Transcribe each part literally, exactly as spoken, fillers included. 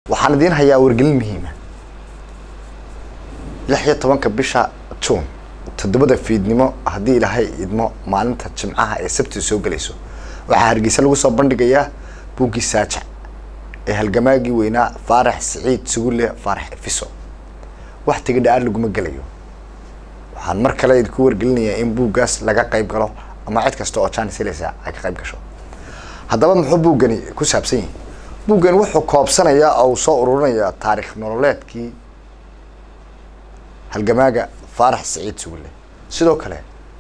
waxaan idin hayaa wargelin muhiim ah lix iyo tobanka bisha June todobada fiidnimo haddii Ilaahay idmo maalinta Jimcaha ee Sabti soo galayso waxa Hargeysa lagu soo bandhigayaa buugii Saajac ee halgamaagii weynaa Faarax Saciid Sugulle Faarax Fiso waqtiga dhaar lagu magalayo waxaan mar kale idinku wargelinayaa in buugaas laga qayb galo ama cid kasta oo chance helaysa ay ka qayb gasho haddaba muxuu buugani ku saabsan yahay buugan wuxuu koobsanayaa oo soo ururinayaa taariikh nololeedkii halgamaaga Faarax Saciid Sugulle sidoo kale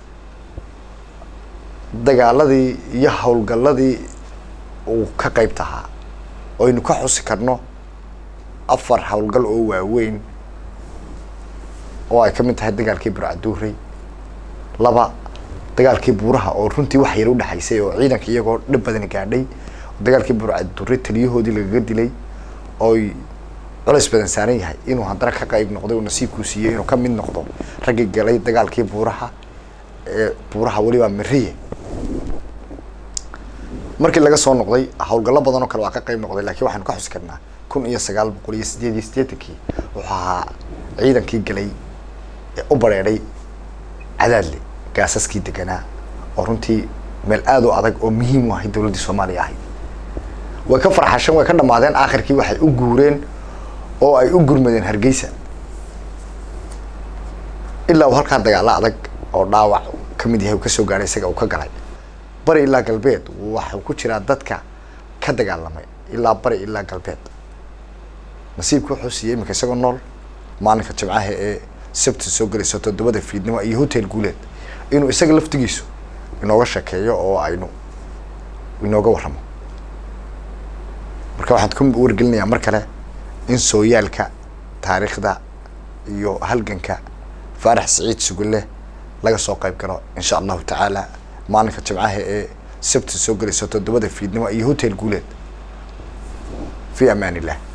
dagaaladii iyo hawlgalladii uu ka qayb tahaa oo aynu ka xusi karno afar hawlgal oo waaweyn oo ay ka mid tahay dagaalkii Burcaduuray laba dagaalkii Buuraha oo runtii wax yar u dhaxaysay oo ciidanka iyagoo dhib badan gaadhay dagaalkii Burcaduuray taliyahoodii laga dilay oo culays badan saaran yahay inuu haddana ka qayb noqdo oo nasiibku siiyay inuu ka mid noqdo ragii galay dagaalkii Buuraha ee Buuraha waliba Mariye markii laga soo noqday hawlgallo badan oo kale waa ka qayb noqday laakiin waxaan ka xusi karnaa kun iyo sagaal boqol iyo siddeed iyo siddeetan waxa ciidankii galay ee u bareeray Cadaadle gaasaskii deganaa oo runtii meel aad u adag oo muhiim u ah dawladda Soomaaliya ahayd way ka farxashan way ka dhamaadeen aakhirkii waxay u guureen oo ay u gurmadeen Hargeysa ilaa uu halka dagaal adag oo dhaawac kamid yahay ka soo gaaray isaga uu ka galay bari ilaa galbeed waxa ku jira dadka ka dagaalamay ilaa bari ilaa galbeed nasiibku wuxuu siiyay markay isagoo nool maalinka Jimcaha ee Sabti soo galayso todobada fiidnimo iyo hotel Guuleed inuu isaga laftigiisu inooga shakeeyo oo aynu inooga warramo marka waxaan ku wargelinayaa mar kale in sooyaalka taariikhda iyo halganka Faarax Saciid Sugulle laga soo qayb galo insha Allah ta'ala maalinka Jimcaha ee Sabti soo galayso todobada fiidnimo iyo hotel Guuleed fi amaan illah.